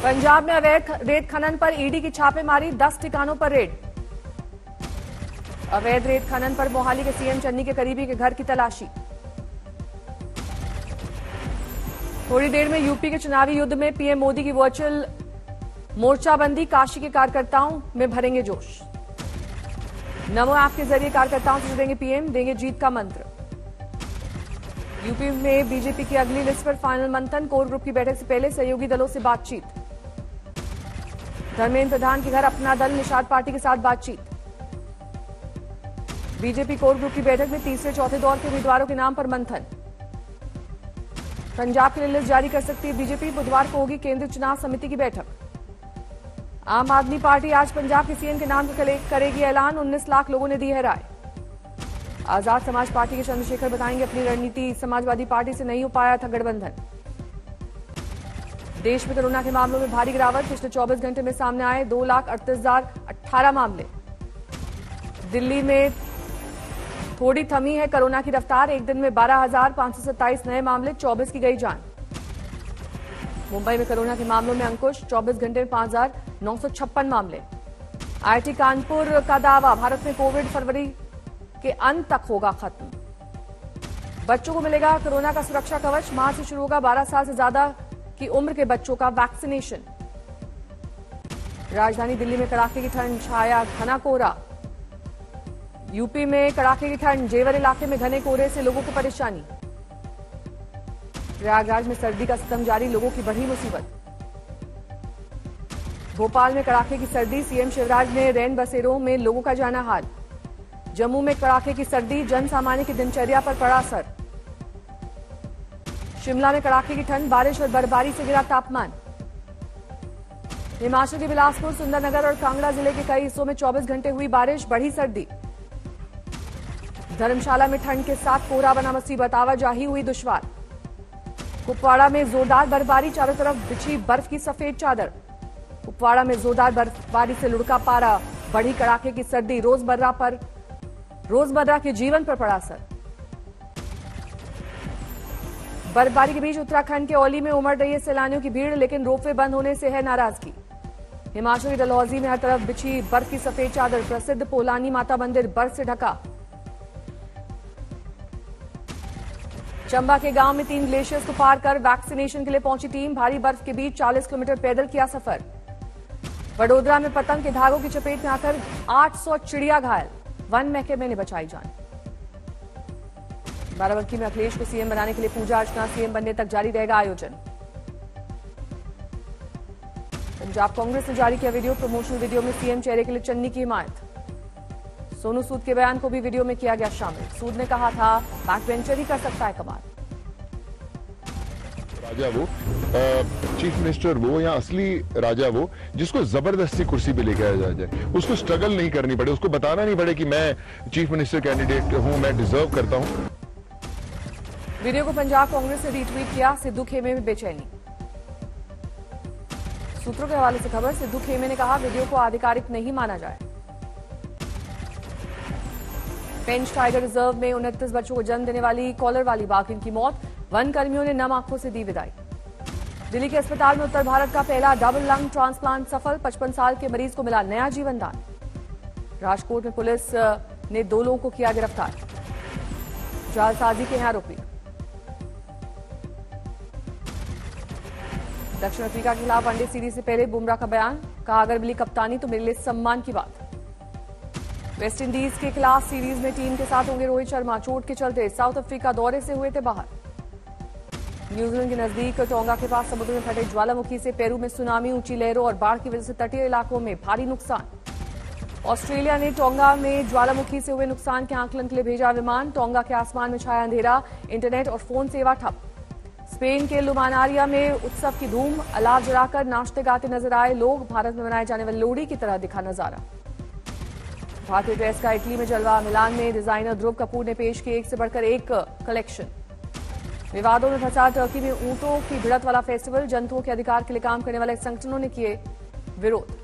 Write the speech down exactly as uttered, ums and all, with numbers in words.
पंजाब में अवैध रेत खनन पर ईडी की छापेमारी, दस ठिकानों पर रेड। अवैध रेत खनन पर मोहाली के सीएम चन्नी के करीबी के घर की तलाशी। थोड़ी देर में यूपी के चुनावी युद्ध में पीएम मोदी की वर्चुअल मोर्चाबंदी, काशी के कार्यकर्ताओं में भरेंगे जोश। नमो ऐप के जरिए कार्यकर्ताओं से जुड़ेंगे पीएम, देंगे जीत का मंत्र। यूपी में बीजेपी की अगली लिस्ट पर फाइनल मंथन, कोर ग्रुप की बैठक से पहले सहयोगी दलों से बातचीत। धर्मेंद्र प्रधान के घर अपना दल निषाद पार्टी के साथ बातचीत। बीजेपी कोर ग्रुप की बैठक में तीसरे चौथे दौर के उम्मीदवारों के नाम पर मंथन। पंजाब के लिए लिस्ट जारी कर सकती है बीजेपी, बुधवार को होगी केंद्रीय चुनाव समिति की बैठक। आम आदमी पार्टी आज पंजाब के सीएम के नाम करेगी ऐलान, उन्नीस लाख लोगों ने दी है राय। आजाद समाज पार्टी के चंद्रशेखर बताएंगे अपनी रणनीति, समाजवादी पार्टी से नहीं हो पाया था गठबंधन। देश में कोरोना के मामलों में भारी गिरावट, पिछले चौबीस घंटे में सामने आए दो लाख अड़तीस हजार अट्ठारह मामले। दिल्ली में थोड़ी थमी है कोरोना की रफ्तार, एक दिन में बारह हजार पांच सौ सत्ताईस नए मामले, चौबीस की गई जान। मुंबई में कोरोना के मामलों में अंकुश, चौबीस घंटे में पांच हजार नौ सौ छप्पन मामले। आईआईटी कानपुर का दावा, भारत में कोविड फरवरी के अंत तक होगा खत्म। बच्चों को मिलेगा कोरोना का सुरक्षा कवच, माह से शुरू होगा बारह साल से ज्यादा की उम्र के बच्चों का वैक्सीनेशन। राजधानी दिल्ली में कड़ाके की ठंड, छाया घना कोहरा। यूपी में कड़ाके की ठंड, जेवर इलाके में घने कोहरे से लोगों को परेशानी। प्रयागराज में सर्दी का सितम जारी, लोगों की बढ़ी मुसीबत। भोपाल में कड़ाके की सर्दी, सीएम शिवराज ने रैन बसेरों में लोगों का जाना हाल। जम्मू में कड़ाके की सर्दी, जन सामान्य की दिनचर्या पर पड़ा असर। शिमला में कड़ाके की ठंड, बारिश और बर्फबारी से गिरा तापमान। हिमाचल के बिलासपुर, सुंदरनगर और कांगड़ा जिले के कई हिस्सों में चौबीस घंटे हुई बारिश, बढ़ी सर्दी। धर्मशाला में ठंड के साथ कोहरा बना मुसीबत, आवाजाही हुई दुश्वार। कुपवाड़ा में जोरदार बर्फबारी, चारों तरफ बिछी बर्फ की सफेद चादर। कुपवाड़ा में जोरदार बर्फबारी से लुढ़का पारा, बढ़ी कड़ाके की सर्दी, रोजमर्रा पर रोजमर्रा के जीवन पर पड़ा असर। बर्फबारी के बीच उत्तराखंड के औली में उमड़ रही है सैलानियों की भीड़, लेकिन रोपवे बंद होने से है नाराजगी। हिमाचल की डलहौजी में हर तरफ बिछी बर्फ की सफेद चादर, प्रसिद्ध पोलानी माता मंदिर बर्फ से ढका। चंबा के गांव में तीन ग्लेशियर्स को पार कर वैक्सीनेशन के लिए पहुंची टीम, भारी बर्फ के बीच चालीस किलोमीटर पैदल किया सफर। वडोदरा में पतंग के धागों की चपेट में आकर आठ सौ चिड़िया घायल, वन महकमे ने बचाई जान। बाराबंकी में अखिलेश को सीएम बनाने के लिए पूजा अर्चना, सीएम बनने तक जारी रहेगा आयोजन। पंजाब कांग्रेस ने जारी किया वीडियो, प्रमोशनल वीडियो में सीएम चेहरे के लिए चन्नी की हिमायत। सोनू सूद के बयान को भी वीडियो में किया गया शामिल। सूद ने कहा था बैक बेंचर ही कर सकता है कमाल। राजा वो, चीफ मिनिस्टर वो, या असली राजा वो जिसको जबरदस्ती कुर्सी पे लेके आया जाए, उसको स्ट्रगल नहीं करनी पड़े, उसको बताना नहीं पड़े कि मैं चीफ मिनिस्टर कैंडिडेट हूं, मैं डिजर्व करता हूं। वीडियो को पंजाब कांग्रेस ने रीट्वीट किया, सिद्धू खेमे में बेचैनी। सूत्रों के हवाले से खबर, सिद्धू खेमे ने कहा वीडियो को आधिकारिक नहीं माना जाए। पेंच टाइगर रिजर्व में उनतीस बच्चों को जन्म देने वाली कॉलर वाली बाघिन की मौत, वन कर्मियों ने नम आंखों से दी विदाई। दिल्ली के अस्पताल में उत्तर भारत का पहला डबल लंग ट्रांसप्लांट सफल, पचपन साल के मरीज को मिला नया जीवन दान। राजकोट में पुलिस ने दो लोगों को किया गिरफ्तार, जालसाजी के हैं आरोपी। दक्षिण अफ्रीका के खिलाफ वनडे सीरीज से पहले बुमराह का बयान, कहा अगर मिली कप्तानी तो मेरे लिए सम्मान की बात। वेस्ट इंडीज के खिलाफ सीरीज में टीम के साथ होंगे रोहित शर्मा, चोट के चलते साउथ अफ्रीका दौरे से हुए थे बाहर। न्यूजीलैंड के नजदीक टोंगा के पास समुद्र में फटे ज्वालामुखी से पेरू में सुनामी, ऊंची लहरों और बाढ़ की वजह से तटीय इलाकों में भारी नुकसान। ऑस्ट्रेलिया ने टोंगा में ज्वालामुखी से हुए नुकसान के आकलन के लिए भेजा विमान, टोंगा के आसमान में छाया अंधेरा, इंटरनेट और फोन सेवा ठप। स्पेन के लुमानारिया में उत्सव की धूम, अलाव जलाकर नाचते गाते नजर आए लोग, भारत में मनाए जाने वाली लोहड़ी की तरह दिखा नजारा। भारतीय ड्रेस का इटली में जलवा, मिलान में डिजाइनर ध्रुव कपूर ने पेश किए एक से बढ़कर एक कलेक्शन। विवादों में फंसा टर्की में ऊंटों की भिड़त वाला फेस्टिवल, जंतुओं के अधिकार के लिए काम करने वाले संगठनों ने किए विरोध।